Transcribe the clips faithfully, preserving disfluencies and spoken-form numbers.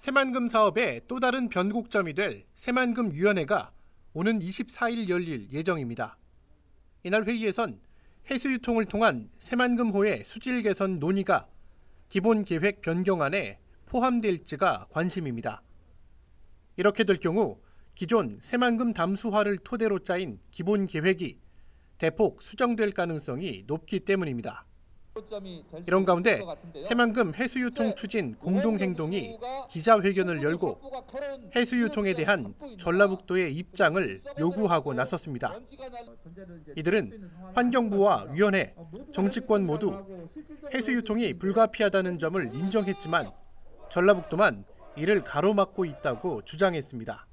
새만금 사업의 또 다른 변곡점이 될 새만금위원회가 오는 이십사일 열릴 예정입니다. 이날 회의에선 해수유통을 통한 새만금호의 수질 개선 논의가 기본계획 변경안에 포함될지가 관심입니다. 이렇게 될 경우 기존 새만금 담수화를 토대로 짜인 기본계획이 대폭 수정될 가능성이 높기 때문입니다. 이런 가운데 새만금 해수유통 추진 공동행동이 기자회견을 열고 해수유통에 대한 전라북도의 입장을 요구하고 나섰습니다. 이들은 환경부와 위원회, 정치권 모두 해수유통이 불가피하다는 점을 인정했지만 전라북도만 이를 가로막고 있다고 주장했습니다.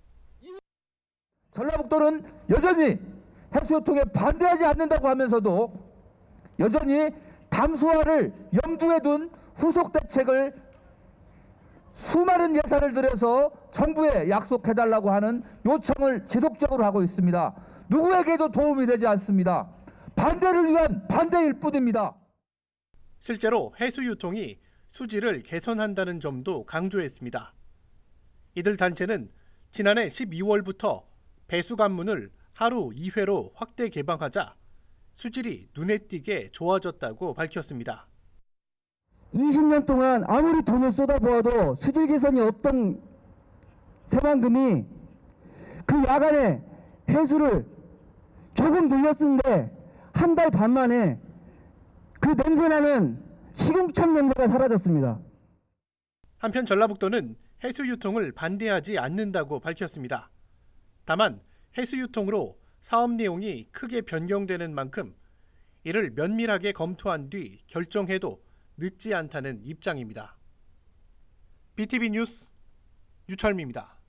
전라북도는 여전히 해수유통에 반대하지 않는다고 하면서도 여전히 담수화를 염두에 둔 후속 대책을 수많은 예산을 들여서 정부에 약속해달라고 하는 요청을 지속적으로 하고 있습니다. 누구에게도 도움이 되지 않습니다. 반대를 위한 반대일 뿐입니다. 실제로 해수유통이 수질을 개선한다는 점도 강조했습니다. 이들 단체는 지난해 십이월부터 배수관문을 하루 이 회로 확대 개방하자 수질이 눈에 띄게 좋아졌다고 밝혔습니다. 이십 년 동안 아무리 돈을 쏟아부어도 수질 개선이 없던 새만금이 그 야간에 해수를 조금 늘렸는데 한 달 반 만에 그 냄새나는 시궁창 냄새가 사라졌습니다. 한편 전라북도는 해수유통을 반대하지 않는다고 밝혔습니다. 다만 해수유통으로 사업 내용이 크게 변경되는 만큼 이를 면밀하게 검토한 뒤 결정해도 늦지 않다는 입장입니다. 비티비 뉴스 유철미입니다.